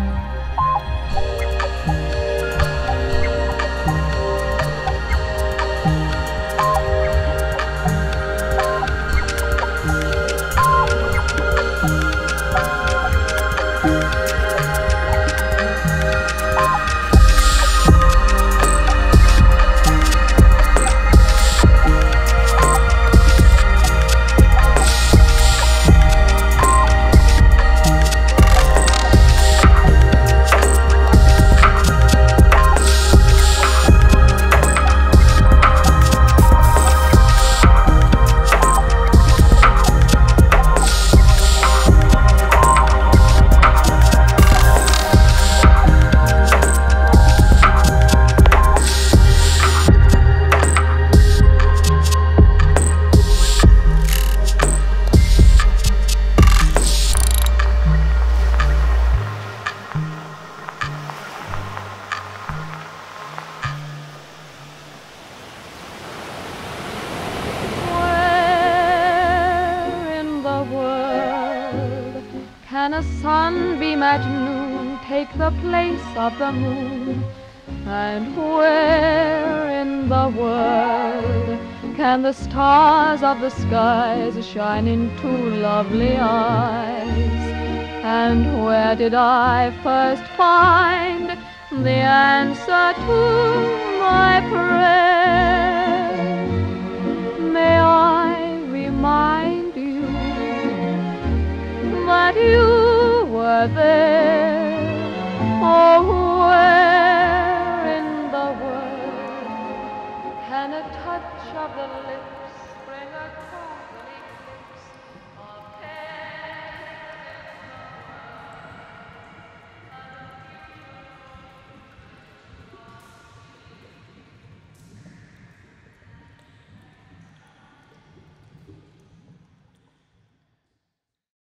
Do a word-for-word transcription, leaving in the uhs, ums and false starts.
The place of the moon, and where in the world can the stars of the skies shine into lovely eyes? And where did I first find the answer to my prayer? May I remind you that you were there? Oh, where in the world can a touch of the lips bring a cry?